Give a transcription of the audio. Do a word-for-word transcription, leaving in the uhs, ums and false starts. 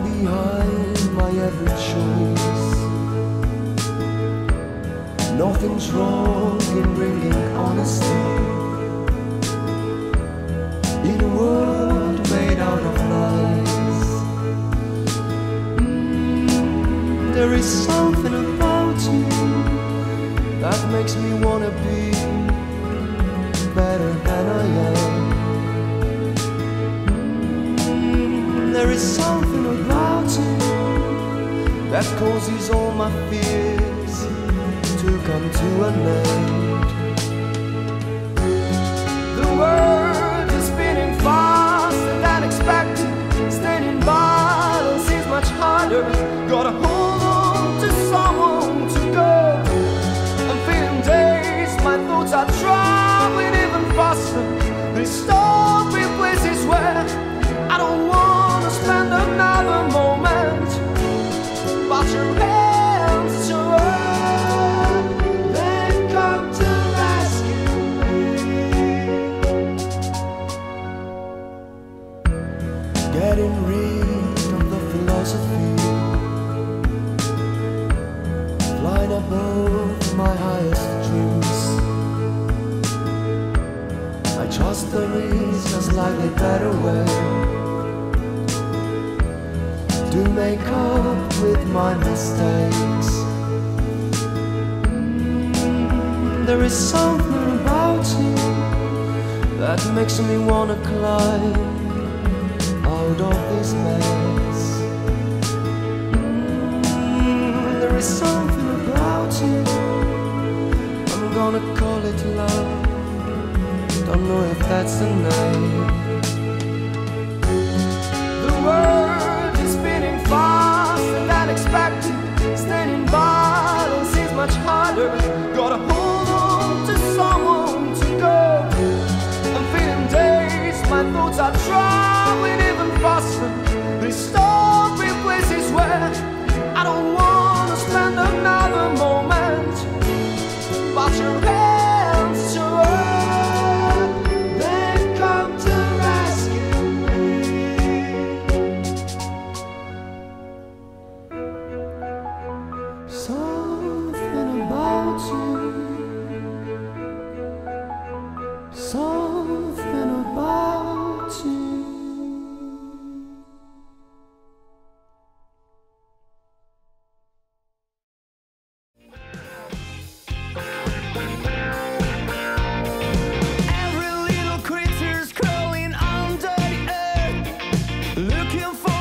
behind my every choice. Nothing's wrong in bringing honesty in a world made out of lies. Mm, there is something about you that makes me wanna be better than I am. Mm, there is something about you that causes all my fears to come to an end. The world is spinning faster than expected. Staying in balance is much harder. Gotta hold on to someone to go. I'm feeling dazed, my thoughts are traveling even faster. They stop in places where I don't wanna spend another moment. But your hands to earth, they come to rescue me. Getting rid of the philosophy, flying above my highest dreams. I trust there is a slightly better way to make up with my mistakes. Mm, there is something about you that makes me wanna climb out of this mess. Mm, there is something about you, I'm gonna call it love. Don't know if that's the name. The world is spinning faster than expected. Staying in balance is much harder. Gotta hold on to someone to go. I'm feeling dazed, my thoughts are traveling even faster. They stop in places where I don't wanna spend another moment. But your hands to earth, they come to rescue me. Something about you, something about you. Every little creature's crawling under the earth, looking for